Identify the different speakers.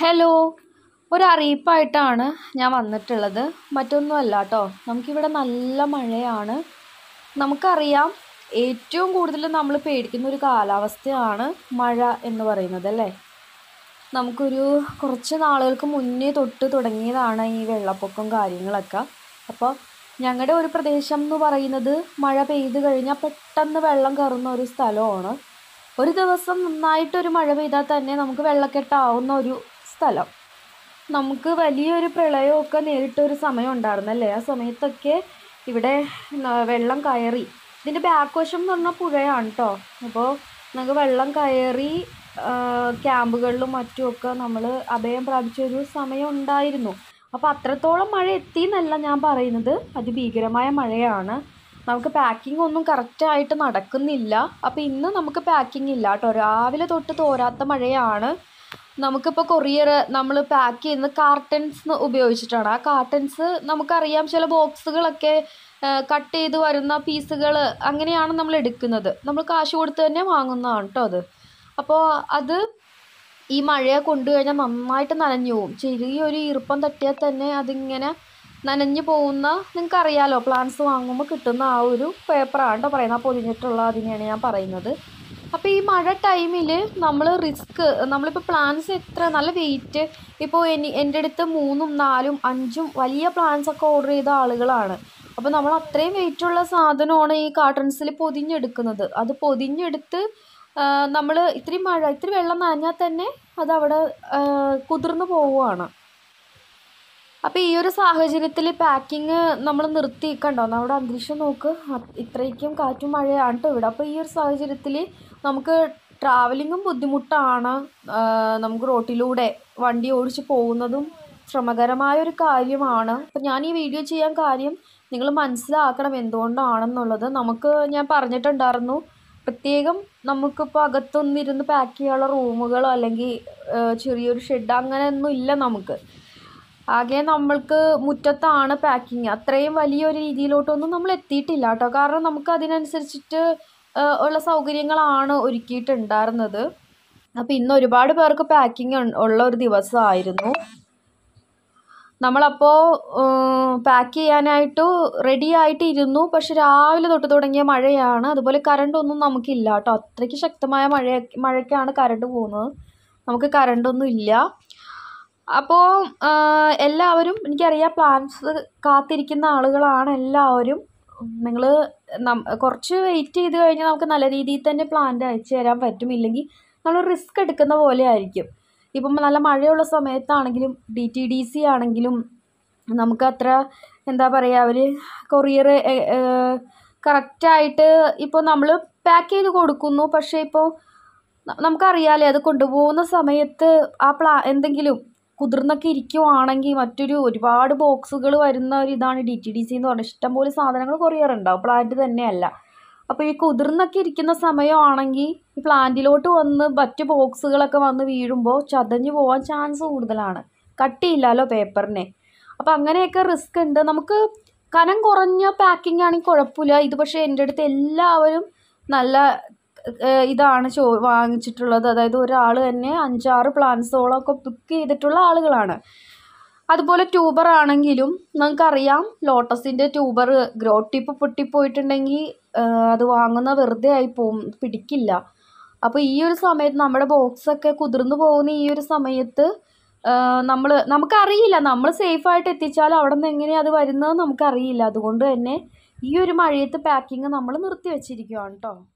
Speaker 1: Hello, ഒരറിയിപ്പായിട്ടാണ് ഞാൻ വന്നിട്ടുള്ളത്. മറ്റൊന്നുമല്ല കേട്ടോ. നമുക്കിവിടെ നല്ല മഴയാണ്. നമുക്കറിയാം, ഏറ്റവും കൂടുതൽ നമ്മൾ പേടിക്കുന്ന ഒരു കാലാവസ്ഥയാണ് മഴ എന്ന് പറയുന്നത് അല്ലേ. നമുക്കൊരു കുറച്ച് നാളുകൾക്ക് മുന്നേ തൊട്ട് തുടങ്ങിയതാണ് ഈ വെള്ളപ്പൊക്കം കാര്യങ്ങളൊക്കെ. അപ്പോൾ ഞങ്ങളുടെ ഒരു പ്രദേശം എന്ന് പറയുന്നത് മഴ പെയ്ത് കഴിഞ്ഞാൽ പെട്ടെന്ന് വെള്ളം കയറുന്ന ഒരു സ്ഥലമാണ്. ഒരു ദിവസം നന്നായിട്ടൊരു മഴ പെയ്താൽ തന്നെ നമുക്ക് വെള്ളക്കെട്ടാവുന്ന ഒരു സ്ഥലം. നമുക്ക് വലിയൊരു പ്രളയമൊക്കെ നേരിട്ടൊരു സമയം ഉണ്ടായിരുന്നല്ലേ. ആ സമയത്തൊക്കെ ഇവിടെ വെള്ളം കയറി. ഇതിൻ്റെ ബാക്ക് വശം എന്ന് പറഞ്ഞാൽ പുഴയാണ് കേട്ടോ. അപ്പോൾ നമുക്ക് വെള്ളം കയറി ക്യാമ്പുകളിലും മറ്റുമൊക്കെ നമ്മൾ അഭയം പ്രാപിച്ചൊരു സമയം ഉണ്ടായിരുന്നു. അപ്പോൾ അത്രത്തോളം മഴ എത്തിയെന്നല്ല ഞാൻ പറയുന്നത്, അതിഭീകരമായ മഴയാണ്. നമുക്ക് പാക്കിംഗ് ഒന്നും കറക്റ്റായിട്ട് നടക്കുന്നില്ല. അപ്പോൾ ഇന്ന് നമുക്ക് പാക്കിംഗ് ഇല്ല കേട്ടോ. രാവിലെ തൊട്ട് തോരാത്ത മഴയാണ്. നമുക്കിപ്പോൾ കൊറിയർ നമ്മൾ പാക്ക് ചെയ്യുന്നത് കാർട്ടൻസ് ഉപയോഗിച്ചിട്ടാണ്. ആ കാർട്ടൻസ് നമുക്കറിയാം, ചില ബോക്സുകളൊക്കെ കട്ട് ചെയ്ത് വരുന്ന പീസുകൾ അങ്ങനെയാണ് നമ്മൾ എടുക്കുന്നത്. നമ്മൾ കാശ് കൊടുത്ത് തന്നെ വാങ്ങുന്നതാണ് കേട്ടോ അത്. അപ്പോൾ അത് ഈ മഴയെ കൊണ്ടു കഴിഞ്ഞാൽ നന്നായിട്ട് നനഞ്ഞു പോവും. ചെറിയൊരു ഈർപ്പം തട്ടിയാൽ തന്നെ അതിങ്ങനെ നനഞ്ഞു പോകുന്ന, നിങ്ങൾക്കറിയാലോ, പ്ലാന്റ്സ് വാങ്ങുമ്പോൾ കിട്ടുന്ന ആ ഒരു പേപ്പറാണ് കേട്ടോ പറയുന്നത്. ആ പൊതിഞ്ഞിട്ടുള്ള അതിനെയാണ് ഞാൻ പറയുന്നത്. അപ്പോൾ ഈ മഴ ടൈമിൽ നമ്മൾ നമ്മളിപ്പോൾ പ്ലാന്റ്സ് എത്ര നല്ല വെയിറ്റ്, ഇപ്പോൾ എൻ്റെ അടുത്ത് 3ഉം 4ഉം 5ഉം വലിയ പ്ലാന്റ്സ് ഒക്കെ ഓർഡർ ചെയ്ത ആളുകളാണ്. അപ്പോൾ നമ്മൾ അത്രയും വെയിറ്റുള്ള സാധനമാണ് ഈ കാർട്ടൺസിൽ പൊതിഞ്ഞെടുക്കുന്നത്. അത് പൊതിഞ്ഞെടുത്ത് നമ്മൾ ഇത്തിരി വെള്ളം നനഞ്ഞാൽ തന്നെ അതവിടെ കുതിർന്ന് പോവുകയാണ്. അപ്പോൾ ഈ ഒരു സാഹചര്യത്തിൽ പാക്കിങ് നമ്മൾ നിർത്തി. കണ്ടോ, നമ്മുടെ അന്തരീക്ഷം നോക്ക്, ഇത്രയ്ക്കും കാറ്റും മഴയാണ് കേട്ടോ ഇവിടെ. അപ്പോൾ ഈ ഒരു സാഹചര്യത്തിൽ നമുക്ക് ട്രാവലിങ്ങും ബുദ്ധിമുട്ടാണ്. നമുക്ക് റോട്ടിലൂടെ വണ്ടി ഓടിച്ച് പോകുന്നതും ശ്രമകരമായൊരു കാര്യമാണ്. അപ്പോൾ ഞാൻ ഈ വീഡിയോ ചെയ്യാൻ കാര്യം നിങ്ങൾ മനസ്സിലാക്കണം എന്തുകൊണ്ടാണെന്നുള്ളത്. ഞാൻ പറഞ്ഞിട്ടുണ്ടായിരുന്നു, പ്രത്യേകം നമുക്കിപ്പോൾ അകത്തൊന്നിരുന്ന് പാക്ക് ചെയ്യാനുള്ള റൂമുകളോ അല്ലെങ്കിൽ ചെറിയൊരു ഷെഡ് അങ്ങനെയൊന്നും ഇല്ല നമുക്ക്. ആകെ നമ്മൾക്ക് മുറ്റത്താണ് പാക്കിങ്. അത്രയും വലിയൊരു രീതിയിലോട്ടൊന്നും നമ്മൾ എത്തിയിട്ടില്ല കേട്ടോ. കാരണം നമുക്ക് അതിനനുസരിച്ചിട്ട് ഉള്ള സൗകര്യങ്ങളാണ് ഒരുക്കിയിട്ടുണ്ടായിരുന്നത്. അപ്പോൾ ഇന്ന് ഒരുപാട് പേർക്ക് പാക്കിങ് ഉള്ള ഒരു ദിവസമായിരുന്നു. നമ്മളപ്പോൾ പാക്ക് ചെയ്യാനായിട്ട് റെഡി ആയിട്ട് ഇരുന്നു. പക്ഷെ രാവിലെ തൊട്ട് തുടങ്ങിയ മഴയാണ്. അതുപോലെ കറണ്ടൊന്നും നമുക്കില്ല കേട്ടോ. അത്രയ്ക്ക് ശക്തമായ മഴയ്ക്കാണ് കറണ്ട് പോകുന്നത്. നമുക്ക് കറണ്ടൊന്നും ഇല്ല. അപ്പോൾ എല്ലാവരും, എനിക്കറിയാം, പ്ലാന്റ്സ് കാത്തിരിക്കുന്ന ആളുകളാണ് എല്ലാവരും. നിങ്ങൾ കുറച്ച് വെയിറ്റ് ചെയ്ത് കഴിഞ്ഞാൽ നമുക്ക് നല്ല രീതിയിൽ തന്നെ പ്ലാന്റ് അയച്ചു തരാൻ പറ്റും. ഇല്ലെങ്കിൽ നമ്മൾ റിസ്ക് എടുക്കുന്ന പോലെ ആയിരിക്കും. ഇപ്പം നല്ല മഴയുള്ള സമയത്താണെങ്കിലും DTDC ആണെങ്കിലും നമുക്ക് അത്ര എന്താ പറയുക, അവർ കൊറിയർ കറക്റ്റായിട്ട് ഇപ്പോൾ നമ്മൾ പാക്ക് ചെയ്ത് കൊടുക്കുന്നു. പക്ഷേ ഇപ്പോൾ നമുക്കറിയാമല്ലേ, അത് കൊണ്ടുപോകുന്ന സമയത്ത് എന്തെങ്കിലും കുതിർന്നൊക്കെ ഇരിക്കുവാണെങ്കിൽ ഒരുപാട് ബോക്സുകൾ വരുന്ന ഒരു ഇതാണ് DTDC എന്ന് പറഞ്ഞാൽ. ഇഷ്ടംപോലെ സാധനങ്ങൾ കൊറിയർ ഉണ്ടാവും, പ്ലാന്റ് തന്നെയല്ല. അപ്പോൾ ഈ കുതിർന്നൊക്കെ ഇരിക്കുന്ന സമയമാണെങ്കിൽ ഈ പ്ലാന്റിലോട്ട് വന്ന് മറ്റ് ബോക്സുകളൊക്കെ വന്ന് വീഴുമ്പോൾ ചതഞ്ഞു പോകാൻ ചാൻസ് കൂടുതലാണ്. കട്ടിയില്ലല്ലോ പേപ്പറിനെ. അപ്പോൾ അങ്ങനെയൊക്കെ റിസ്ക് ഉണ്ട്. നമുക്ക് കനം കുറഞ്ഞ പാക്കിംഗ് ആണെങ്കിൽ കുഴപ്പമില്ല. ഇത് പക്ഷേ എൻ്റെ അടുത്ത് എല്ലാവരും നല്ല ഇതാണ് വാങ്ങിച്ചിട്ടുള്ളത്. അതായത് ഒരാൾ തന്നെ 5-6 പ്ലാന്റ്സോളമൊക്കെ ബുക്ക് ചെയ്തിട്ടുള്ള ആളുകളാണ്. അതുപോലെ ട്യൂബർ ആണെങ്കിലും നമുക്കറിയാം, ലോട്ടസിൻ്റെ ട്യൂബർ ഗ്രോ ടിപ്പ് പൊട്ടിപ്പോയിട്ടുണ്ടെങ്കിൽ അത് വാങ്ങുന്ന വെറുതെ ആയി പോവും, പിടിക്കില്ല. അപ്പോൾ ഈ ഒരു സമയത്ത് നമ്മുടെ ബോക്സൊക്കെ കുതിർന്നു പോകുന്ന ഈ ഒരു സമയത്ത് നമുക്കറിയില്ല, നമ്മൾ സേഫായിട്ട് എത്തിച്ചാലും അവിടെ നിന്ന് എങ്ങനെയാണ് അത് വരുന്നത് നമുക്കറിയില്ല. അതുകൊണ്ട് തന്നെ ഈ ഒരു മഴയത്ത് പാക്കിങ് നമ്മൾ നിർത്തി വെച്ചിരിക്കുകയാണ് കേട്ടോ.